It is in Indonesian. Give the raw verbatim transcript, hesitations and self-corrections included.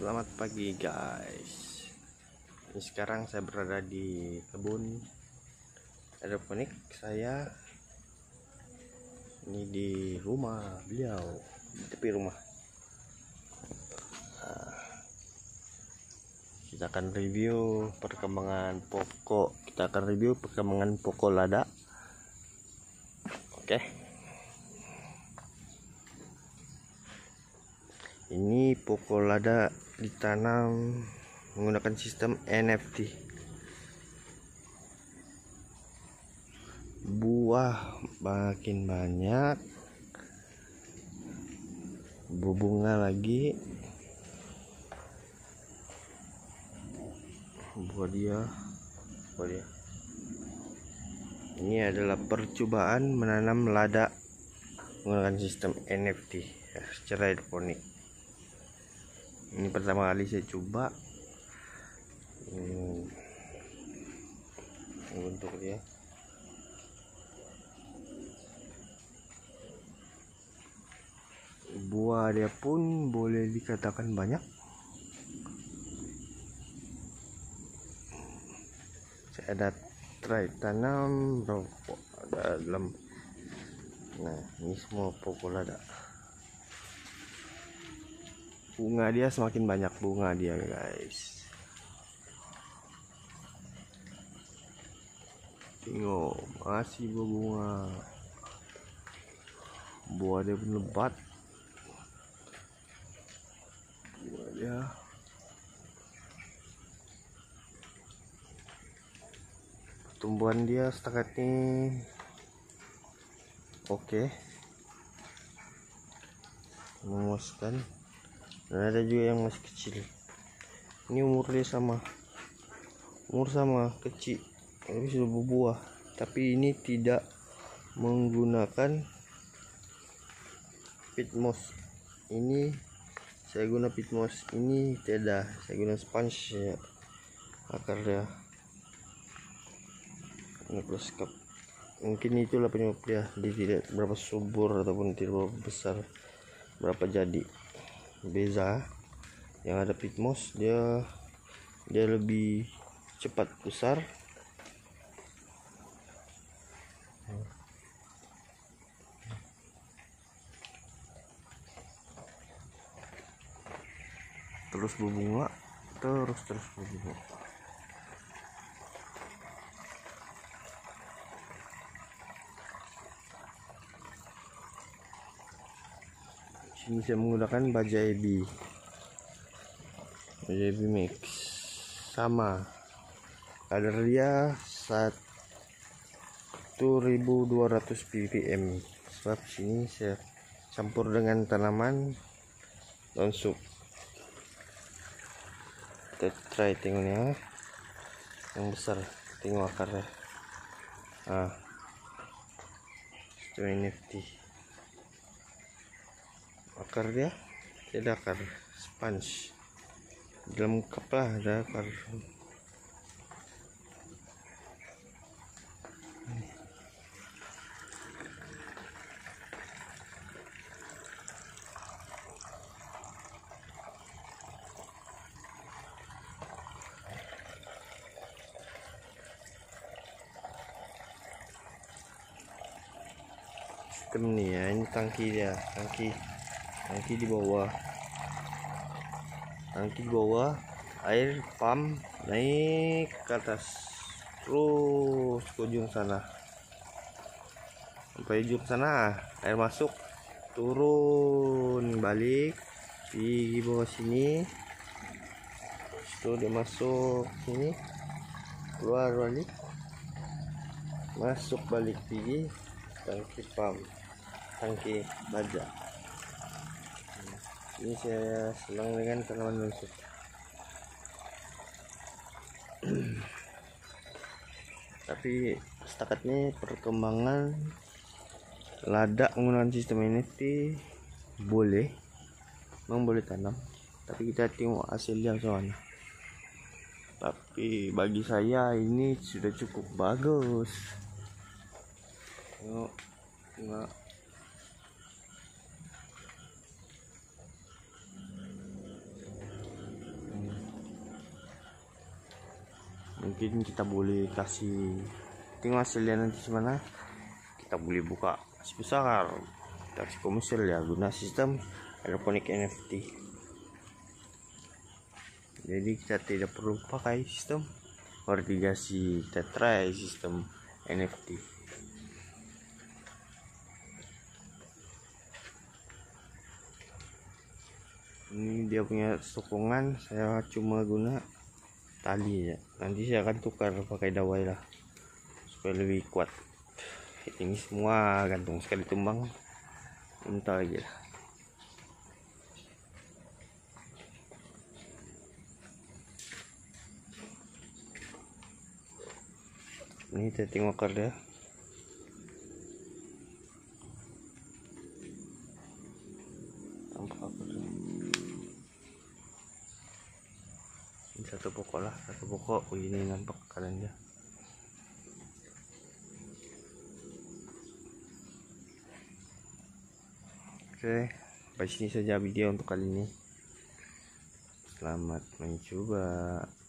Selamat pagi guys. Ini sekarang saya berada di kebun hidroponik saya. Ini di rumah beliau, di tepi rumah. Nah, kita akan review perkembangan pokok. Kita akan review perkembangan pokok lada. Oke. Ini pokok lada ditanam menggunakan sistem N F T. Buah makin banyak, berbunga lagi. Buah dia, buah dia. Ini adalah percobaan menanam lada menggunakan sistem N F T ya, secara hidroponik. Ini pertama kali saya coba. Hmm, bentuk dia. Buah dia pun boleh dikatakan banyak. Saya ada try tanam rokok ada dalam. Nah, ini semua pokok lada. Bunga dia semakin banyak, bunga dia guys. Tengok, masih berbunga. Buah dia pun lebat. Buah dia pertumbuhan dia setakat ini oke, okay. Memuaskan. Dan ada juga yang masih kecil. Ini umur dia sama, umur sama kecil, tapi sudah berbuah. Tapi ini tidak menggunakan pitmos. Ini saya guna pitmos, ini tidak. Saya guna sponge ya, akar dia. Ini plus cup. Mungkin itulah penyebab dia. Dia tidak berapa subur ataupun tidak berapa besar, berapa jadi. Beza yang ada pitmos, dia dia lebih cepat besar. Terus berbunga, terus terus berbunga. Sini saya menggunakan baja ebi, baja ebi mix, sama kadar dia satu ribu dua ratus ppm. Sebab sini saya campur dengan tanaman daun sup. Kita try tengoknya yang besar, tengok akarnya. Ah, itu N F T. Akar dia tidak akar sponge, dalam cup lah ada akar. Sistem nih ya, ini tangki dia, tangki tangki di bawah, tangki di bawah, air pump naik ke atas terus ke ujung sana, sampai ujung sana air masuk, turun balik di bawah sini, itu dia masuk sini, keluar balik, masuk balik di tangki pump, tangki baja. Ini saya senang dengan tanaman mansuk. Tapi setakat ini perkembangan lada menggunakan sistem N F T boleh, memang boleh tanam. Tapi kita tengok hasilnya soalnya. Tapi bagi saya ini sudah cukup bagus. Tengok, tengok. Mungkin kita boleh kasih, tengok hasilnya nanti gimana. Kita boleh buka kasih besar, kita kasih komersial ya, guna sistem hidroponik N F T. Jadi kita tidak perlu pakai sistem irigasi, kita try sistem N F T. Ini dia punya sokongan, saya cuma guna tali ya. Nanti saya akan tukar pakai dawai lah supaya lebih kuat. Ini semua gantung sekali tumbang, entah lagi lah. Ini kita tengok kerja. Tampak apa tuh? Ini satu pokok lah, satu pokok. Oh, ini nampak kalian ya. Oke, sampai sini saja video untuk kali ini. Selamat mencoba.